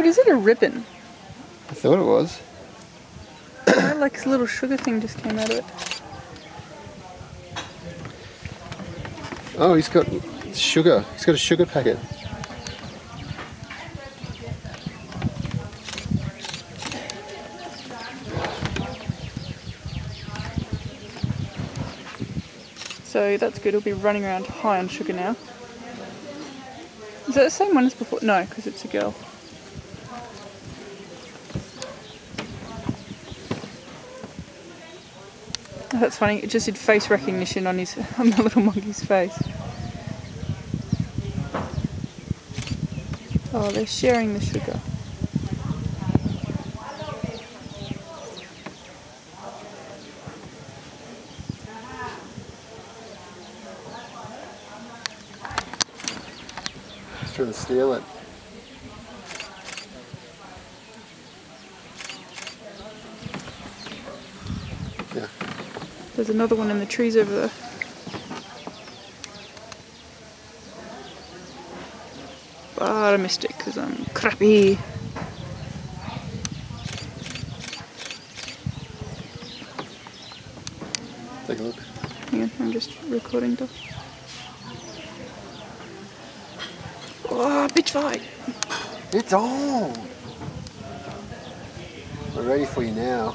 is it a ribbon? I thought it was. Like a little sugar thing just came out of it. Oh, he's got sugar. He's got a sugar packet. So that's good. He'll be running around high on sugar now. Is that the same one as before? No, because it's a girl. Oh, that's funny. It just did face recognition on on the little monkey's face. Oh, they're sharing the sugar. He's trying to steal it. Yeah. There's another one in the trees over there. But I missed it because I'm crappy. Take a look. Hang on, I'm just recording stuff. Oh, bitch fight! It's on! We're ready for you now.